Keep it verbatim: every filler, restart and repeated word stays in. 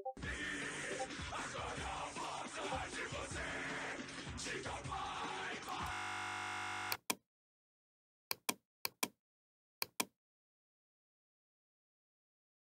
Agora eu vou atrás de você. Diga mais.